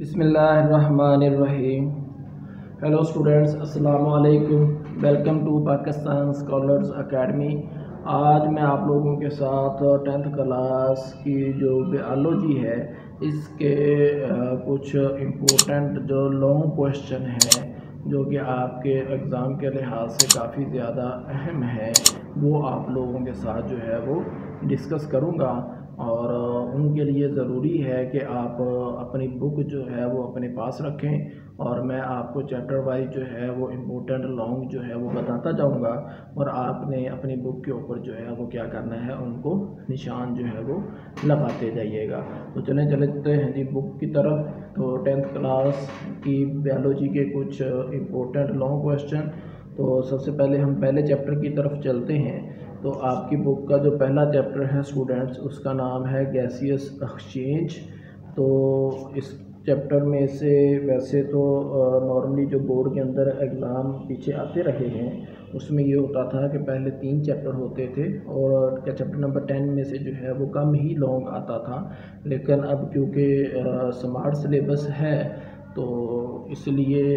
बिस्मिल्लाहिर्रहमानिर्रहीम। Hello students, अस्सलाम वालेकुम। Welcome to Pakistan scholars academy. आज मैं आप लोगों के साथ 10th क्लास की जो बायोलॉजी है इसके कुछ इम्पोर्टेंट जो लॉन्ग क्वेश्चन हैं जो कि आपके एग्ज़ाम के लिहाज से काफ़ी ज़्यादा अहम है, वो आप लोगों के साथ जो है वो डिस्कस करूँगा। और उनके लिए ज़रूरी है कि आप अपनी बुक जो है वो अपने पास रखें और मैं आपको चैप्टर वाइज जो है वो इम्पोर्टेंट लॉन्ग जो है वो बताता जाऊंगा और आपने अपनी बुक के ऊपर जो है वो क्या करना है, उनको निशान जो है वो लगाते जाइएगा। तो चलते हैं जी बुक की तरफ। तो 10th क्लास की बायोलॉजी के कुछ इम्पोर्टेंट लॉन्ग क्वेश्चन। तो सबसे पहले हम पहले चैप्टर की तरफ चलते हैं। तो आपकी बुक का जो पहला चैप्टर है स्टूडेंट्स, उसका नाम है गैसियस एक्सचेंज। तो इस चैप्टर में से वैसे तो नॉर्मली जो बोर्ड के अंदर एग्ज़ाम पीछे आते रहे हैं उसमें ये होता था कि पहले 3 चैप्टर होते थे और चैप्टर नंबर 10 में से जो है वो कम ही लॉन्ग आता था। लेकिन अब क्योंकि स्मार्ट सिलेबस है तो इसलिए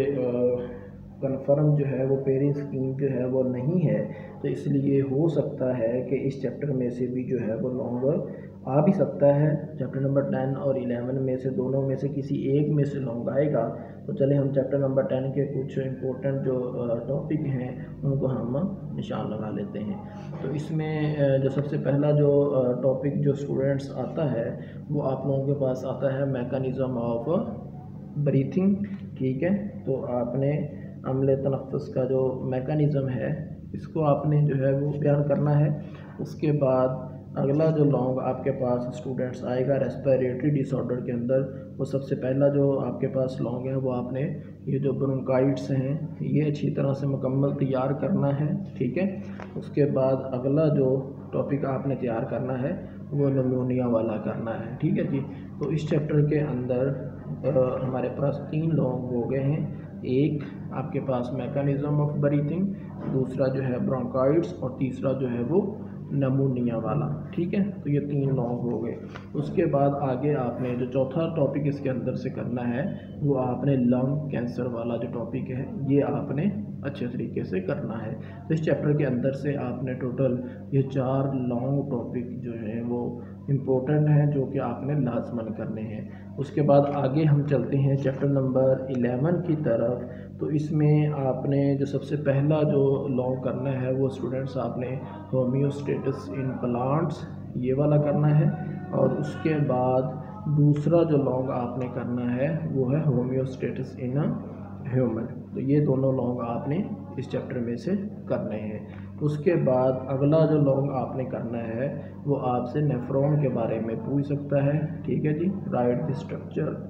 कन्फर्म जो है वो पेयरिंग स्कीम जो है वो नहीं है, तो इसलिए हो सकता है कि इस चैप्टर में से भी जो है वो लॉन्ग आ भी सकता है। चैप्टर नंबर 10 और 11 में से दोनों में से किसी एक में से लॉन्ग आएगा। तो चले हम चैप्टर नंबर 10 के कुछ इम्पोर्टेंट जो टॉपिक हैं उनको हम निशान लगा लेते हैं। तो इसमें जो सबसे पहला जो टॉपिक जो स्टूडेंट्स आता है वो आप लोगों के पास आता है मैकेनिज़्म ऑफ ब्रीथिंग। ठीक है, तो आपने अम्ल तनफ़्फ़ुस का जो मैकेनिज़्म है इसको आपने जो है वो बयान करना है। उसके बाद अगला जो लॉन्ग आपके पास स्टूडेंट्स आएगा रेस्पिरेटरी डिसऑर्डर के अंदर, वो सबसे पहला जो आपके पास लॉन्ग है वो आपने ये जो ब्रोंकाइट्स हैं ये अच्छी तरह से मुकम्मल तैयार करना है। ठीक है, उसके बाद अगला जो टॉपिक आपने तैयार करना है वो निमोनिया वाला करना है। ठीक है जी, तो इस चैप्टर के अंदर हमारे पास 3 लॉन्ग हो गए हैं। एक आपके पास मैकेनिज़्म ऑफ ब्रीथिंग, दूसरा जो है ब्रोंकाइट्स और तीसरा जो है वो नमूनिया वाला। ठीक है, तो ये 3 लॉन्ग हो गए। उसके बाद आगे आपने जो चौथा टॉपिक इसके अंदर से करना है वो आपने लंग कैंसर वाला जो टॉपिक है ये आपने अच्छे तरीके से करना है। तो इस चैप्टर के अंदर से आपने टोटल ये 4 लॉन्ग टॉपिक जो हैं वो इम्पोर्टेंट हैं जो कि आपने लाजमन करने हैं। उसके बाद आगे हम चलते हैं चैप्टर नंबर 11 की तरफ। तो इसमें आपने जो सबसे पहला जो लॉन्ग करना है वो स्टूडेंट्स आपने होम्योस्टेसिस इन प्लांट्स ये वाला करना है और उसके बाद दूसरा जो लॉन्ग आपने करना है वो है होम्योस्टेसिस इन ह्यूमन। तो ये दोनों लॉन्ग आपने इस चैप्टर में से करने हैं। उसके बाद अगला जो लॉन्ग आपने करना है वो आपसे नेफ्रॉन के बारे में पूछ सकता है। ठीक है जी, write the structure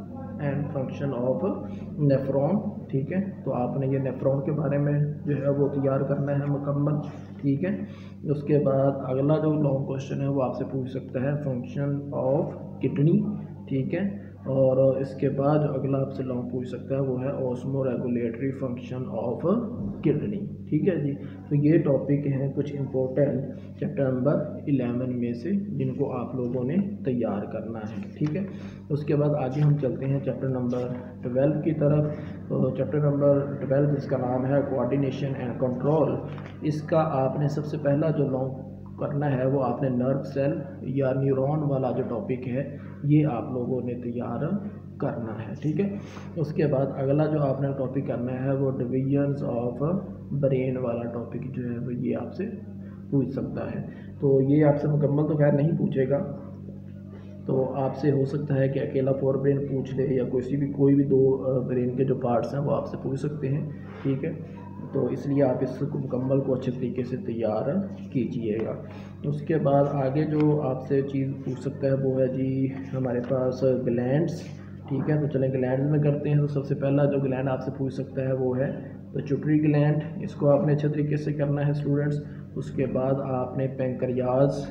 and function of nephron. ठीक है, तो आपने ये नेफ्रॉन के बारे में जो है वो तैयार करना है मुकम्मल। ठीक है, उसके बाद अगला जो लॉन्ग क्वेश्चन है वो आपसे पूछ सकता है फंक्शन ऑफ किडनी। ठीक है, और इसके बाद जो अगला आपसे लॉन्ग पूछ सकता है वो है osmoregulatory function of kidney. ठीक है जी, तो ये टॉपिक हैं कुछ इम्पोर्टेंट चैप्टर नंबर 11 में से जिनको आप लोगों ने तैयार करना है। ठीक है, उसके बाद आगे हम चलते हैं चैप्टर नंबर 12 की तरफ। तो चैप्टर नंबर 12 जिसका नाम है कोऑर्डिनेशन एंड कंट्रोल, इसका आपने सबसे पहला जो लॉन्ग करना है वो आपने नर्व सेल या न्यूरॉन वाला जो टॉपिक है ये आप लोगों ने तैयार करना है। ठीक है, उसके बाद अगला जो आपने टॉपिक करना है वो डिवीजन्स ऑफ ब्रेन वाला टॉपिक जो है वो ये आपसे पूछ सकता है। तो ये आपसे मुकम्मल तो खैर नहीं पूछेगा, तो आपसे हो सकता है कि अकेला फोर ब्रेन पूछ ले या कोई भी 2 ब्रेन के जो पार्ट्स हैं वो आपसे पूछ सकते हैं। ठीक है, तो इसलिए आप इसको मुकम्मल को अच्छे तरीके से तैयार कीजिएगा। उसके बाद आगे जो आपसे चीज़ पूछ सकता है वो है जी हमारे पास ग्लैंड्स। ठीक है, तो चलें ग्लैंड में करते हैं। तो सबसे पहला जो ग्लैंड आपसे पूछ सकता है वो है पिट्यूटरी ग्लैंड, इसको आपने अच्छे तरीके से करना है स्टूडेंट्स। उसके बाद आपने पैंक्रियाज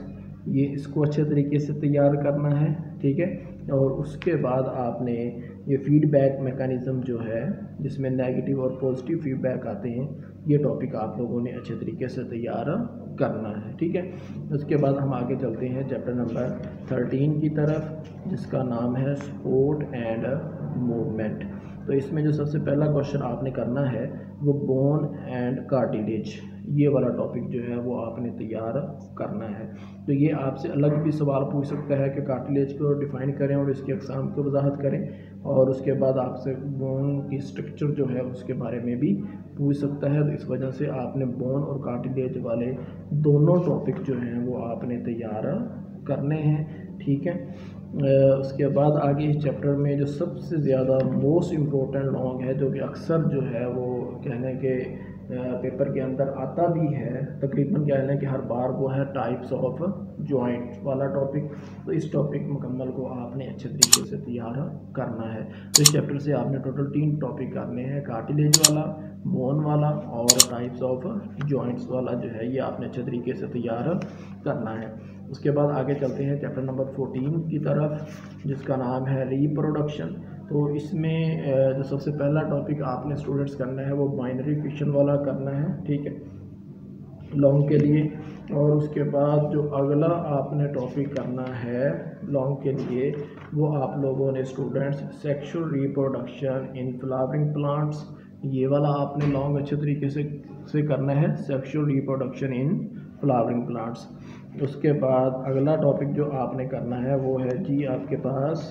ये इसको अच्छे तरीके से तैयार करना है, ठीक है। और उसके बाद आपने ये फीडबैक मैकेनिज़्म जो है जिसमें नेगेटिव और पॉजिटिव फीडबैक आते हैं, ये टॉपिक आप लोगों ने अच्छे तरीके से तैयार करना है, ठीक है। उसके बाद हम आगे चलते हैं चैप्टर नंबर 13 की तरफ, जिसका नाम है सपोर्ट एंड मूवमेंट। तो इसमें जो सबसे पहला क्वेश्चन आपने करना है वो बोन एंड कार्टिलेज, ये वाला टॉपिक जो है वो आपने तैयार करना है। तो ये आपसे अलग भी सवाल पूछ सकता है कि कार्टिलेज को डिफ़ाइन करें और इसके अक़साम को वजाहत करें, और उसके बाद आपसे बोन की स्ट्रक्चर जो है उसके बारे में भी पूछ सकता है। तो इस वजह से आपने बोन और कार्टिलेज वाले दोनों टॉपिक जो हैं वो आपने तैयार करने हैं, ठीक है। उसके बाद आगे इस चैप्टर में जो सबसे ज़्यादा मोस्ट इम्पोर्टेंट लॉन्ग है, जो कि अक्सर जो है वो कहने के पेपर के अंदर आता भी है, तकरीबन कह लें कि हर बार, वो है टाइप्स ऑफ जॉइंट वाला टॉपिक। तो इस टॉपिक मुकम्मल को आपने अच्छे तरीके से तैयार करना है। तो इस चैप्टर से आपने टोटल 3 टॉपिक करने हैं, कार्टिलेज वाला, बोन वाला और टाइप्स ऑफ जॉइंट्स वाला जो है ये आपने अच्छे तरीके से तैयार करना है। उसके बाद आगे चलते हैं चैप्टर नंबर 14 की तरफ, जिसका नाम है रिप्रोडक्शन। तो इसमें जो सबसे पहला टॉपिक आपने स्टूडेंट्स करना है वो बाइनरी फिक्शन वाला करना है, ठीक है, लॉन्ग के लिए। और उसके बाद जो अगला आपने टॉपिक करना है लॉन्ग के लिए, वो आप लोगों ने students sexual reproduction in flowering plants, ये वाला आपने लॉन्ग अच्छे तरीके से करना है, sexual reproduction in flowering plants. उसके बाद अगला टॉपिक जो आपने करना है वो है जी आपके पास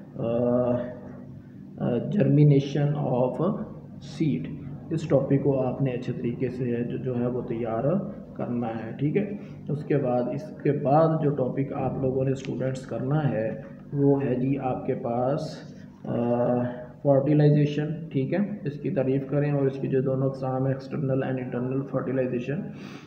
जर्मिनेशन ऑफ सीड। इस टॉपिक को आपने अच्छे तरीके से जो है वो तैयार करना है, ठीक है। उसके बाद इसके बाद जो टॉपिक आप लोगों ने स्टूडेंट्स करना है वो है जी आपके पास फर्टिलाइजेशन, ठीक है। इसकी तारीफ़ करें और इसकी जो दोनों अक़साम है, एक्सटर्नल एंड इंटरनल फर्टिलाइजेशन,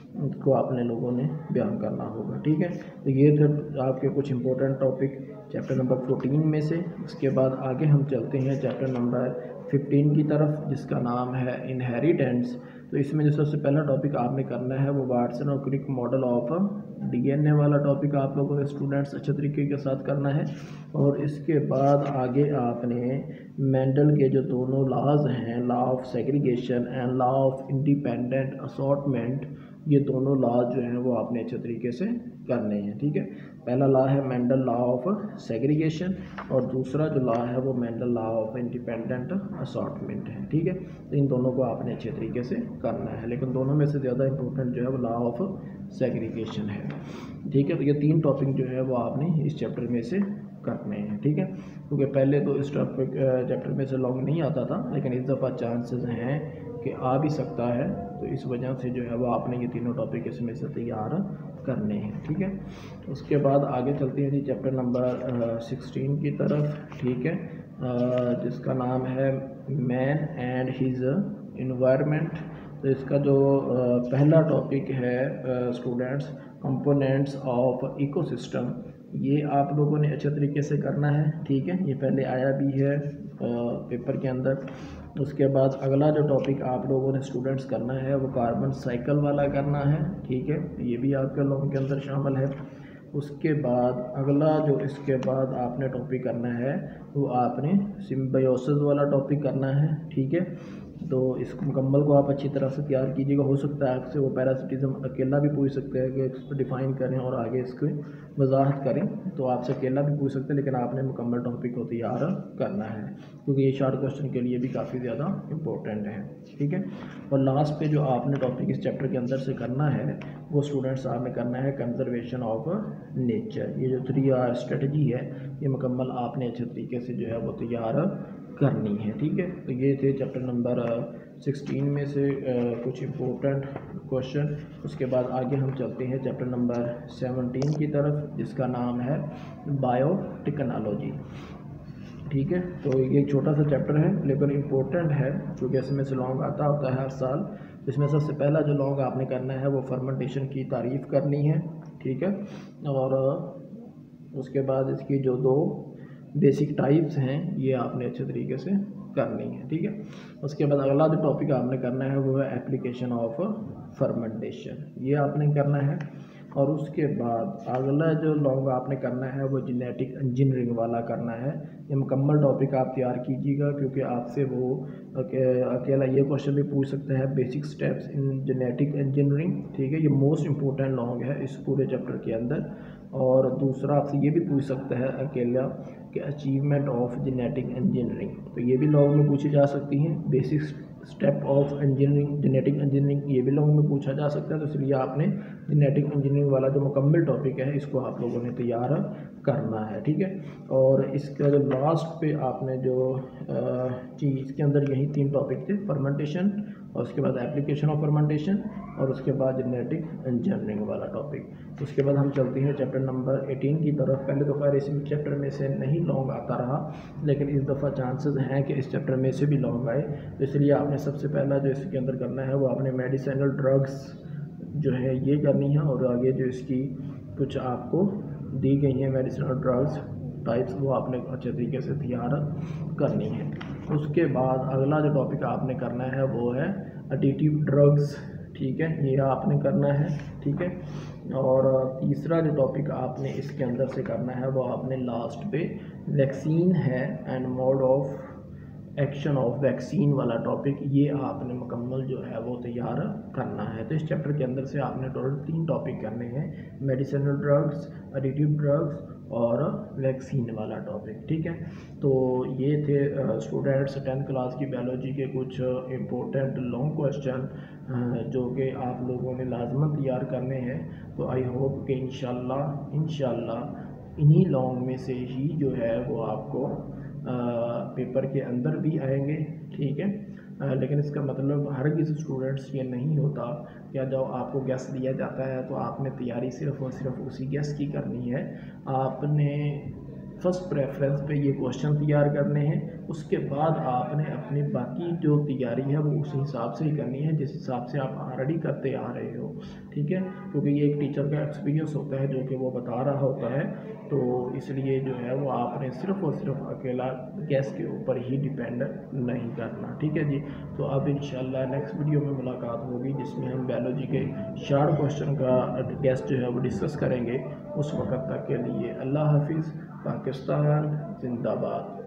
को आपने लोगों ने बयान करना होगा, ठीक है। तो ये थे आपके कुछ इंपॉर्टेंट टॉपिक चैप्टर नंबर 14 में से। उसके बाद आगे हम चलते हैं चैप्टर नंबर 15 की तरफ, जिसका नाम है इनहेरिटेंस। तो इसमें जो सबसे पहला टॉपिक आपने करना है वो वाटसन और क्रिक मॉडल ऑफ डीएनए वाला टॉपिक आप लोगों ने स्टूडेंट्स अच्छे तरीके के साथ करना है। और इसके बाद आगे आपने मेंडल के जो दोनों लॉज हैं, law of segregation and law of independent assortment, ये दोनों लॉ जो हैं वो आपने अच्छे तरीके से करने हैं, ठीक है। पहला लॉ है मेंडल लॉ ऑफ सेग्रीगेशन और दूसरा जो लॉ है वो Mendel law of independent assortment है, ठीक है। तो इन दोनों को आपने अच्छे तरीके से करना है, लेकिन दोनों में से ज़्यादा इंपॉर्टेंट जो है वो लॉ ऑफ सेग्रीगेशन है, ठीक है। तो ये 3 टॉपिक जो है वो आपने इस चैप्टर में से करने हैं, ठीक है। क्योंकि पहले तो इस टॉपिक चैप्टर में से लॉन्ग नहीं आता था, लेकिन इस दफ़ा चांसेस हैं कि आ भी सकता है। तो इस वजह से जो है वो आपने ये तीनों टॉपिक इसमें से तैयार करने हैं, ठीक है। उसके बाद आगे चलते हैं जी चैप्टर नंबर 16 की तरफ, ठीक है, जिसका नाम है मैन एंड हिज इन्वायरमेंट। तो इसका जो पहला टॉपिक है स्टूडेंट्स कंपोनेंट्स ऑफ इकोसिस्टम, ये आप लोगों ने अच्छे तरीके से करना है, ठीक है। ये पहले आया भी है पेपर के अंदर। उसके बाद अगला जो टॉपिक आप लोगों ने स्टूडेंट्स करना है वो कार्बन साइकिल वाला करना है, ठीक है। ये भी आपके लोगों के अंदर शामिल है। उसके बाद अगला जो इसके बाद आपने टॉपिक करना है वो आपने सिम्बायोसिस वाला टॉपिक करना है, ठीक है। तो इस मुकम्मल को आप अच्छी तरह से तैयार कीजिएगा। हो सकता है आपसे वो पैरासिटिज्म अकेला भी पूछ सकते हैं कि इसको डिफ़ाइन करें और आगे इसकी वजाहत करें, तो आपसे अकेला भी पूछ सकते हैं, लेकिन आपने मुकम्मल टॉपिक को तैयार करना है क्योंकि ये शॉर्ट क्वेश्चन के लिए भी काफ़ी ज़्यादा इम्पोर्टेंट है, ठीक है। और लास्ट पे जो आपने टॉपिक इस चैप्टर के अंदर से करना है वो स्टूडेंट्स आपने करना है कंजर्वेशन ऑफ नेचर। ये जो 3R स्ट्रेटजी है ये मुकम्मल आपने अच्छे तरीके से जो है वो तैयार करनी है, ठीक है। तो ये थे चैप्टर नंबर 16 में से कुछ इम्पोर्टेंट क्वेश्चन। उसके बाद आगे हम चलते हैं चैप्टर नंबर 17 की तरफ, जिसका नाम है बायोटेक्नोलॉजी, ठीक है। तो ये एक छोटा सा चैप्टर है लेकिन इम्पोर्टेंट है क्योंकि इसमें से लॉन्ग आता होता है हर साल। इसमें सबसे पहला जो लॉन्ग आपने करना है वो फर्मेंटेशन की तारीफ़ करनी है, ठीक है। और उसके बाद इसकी जो 2 बेसिक टाइप्स हैं ये आपने अच्छे तरीके से करनी है, ठीक है। उसके बाद अगला जो टॉपिक आपने करना है वो है एप्लीकेशन ऑफ फर्मेंटेशन, ये आपने करना है। और उसके बाद अगला जो लॉन्ग आपने करना है वो जेनेटिक इंजीनियरिंग वाला करना है। ये मुकम्मल टॉपिक आप तैयार कीजिएगा, क्योंकि आपसे वो अकेला ये क्वेश्चन भी पूछ सकते हैं, basic steps in genetic engineering, ठीक है। ये मोस्ट इंपॉर्टेंट लॉन्ग है इस पूरे चैप्टर के अंदर। और दूसरा आपसे ये भी पूछ सकता है अकेला कि अचीवमेंट ऑफ जेनेटिक इंजीनियरिंग, तो ये भी लॉन्ग में पूछी जा सकती हैं। Basic step of engineering, genetic engineering, ये भी लॉन्ग में पूछा जा सकता है। तो इसलिए आपने जेनेटिक इंजीनियरिंग वाला जो मुकम्मल टॉपिक है इसको आप लोगों ने तैयार करना है, ठीक है। और इसका जो लास्ट पे आपने जो चीज़ इसके अंदर यही 3 टॉपिक थे, फर्मेंटेशन और उसके बाद एप्लीकेशन ऑफ फर्मेंटेशन और उसके बाद जेनेटिक इंजीनियरिंग वाला टॉपिक। उसके बाद हम चलते हैं चैप्टर नंबर 18 की तरफ। पहले तो खैर इस चैप्टर में से नहीं लॉन्ग आता रहा, लेकिन इस दफ़ा चांसेस हैं कि इस चैप्टर में से भी लॉन्ग आए। तो इसलिए आपने सबसे पहला जो इसके अंदर करना है वो आपने मेडिसिनल ड्रग्स जो है ये करनी है, और आगे जो इसकी कुछ आपको दी गई हैं मेडिसिनल ड्रग्स टाइप्स वो आपने अच्छे तरीके से तैयार करनी है। उसके बाद अगला जो टॉपिक आपने करना है वो है एडिटिव ड्रग्स, ठीक है, ये आपने करना है, ठीक है। और तीसरा जो टॉपिक आपने इसके अंदर से करना है वो आपने लास्ट पे वैक्सीन है and mode of action of vaccine वाला टॉपिक, ये आपने मुकम्मल जो है वो तैयार करना है। तो इस चैप्टर के अंदर से आपने टोटल 3 टॉपिक करने हैं, मेडिसिनल ड्रग्स, एडिटिव ड्रग्स और वैक्सीन वाला टॉपिक, ठीक है। तो ये थे स्टूडेंट्स 10th क्लास की बायोलॉजी के कुछ इम्पोर्टेंट लॉन्ग क्वेश्चन जो कि आप लोगों ने लाजमन तैयार करने हैं। तो आई होप कि इंशाल्लाह इन्हीं लॉन्ग में से ही जो है वो आपको पेपर के अंदर भी आएंगे, ठीक है। लेकिन इसका मतलब हर किसी स्टूडेंट्स ये नहीं होता कि जब आपको गेस्ट दिया जाता है तो आपने तैयारी सिर्फ़ और सिर्फ उसी गेस्ट की करनी है। आपने फर्स्ट प्रेफरेंस पे ये क्वेश्चन तैयार करने हैं, उसके बाद आपने अपनी बाकी जो तैयारी है वो उस हिसाब से ही करनी है जिस हिसाब से आप ऑलरेडी करते आ रहे हो, ठीक है। क्योंकि ये एक टीचर का एक्सपीरियंस होता है जो कि वो बता रहा होता है, तो इसलिए जो है वो आपने सिर्फ़ और सिर्फ अकेला गैस के ऊपर ही डिपेंड नहीं करना, ठीक है जी। तो अब इंशाल्लाह नेक्स्ट वीडियो में मुलाकात होगी जिसमें हम बायोलॉजी के शार्ट क्वेश्चन का गैस जो है वो डिस्कस करेंगे। उस वक्त तक के लिए अल्लाह हाफिज़। पाकिस्तान जिंदाबाद।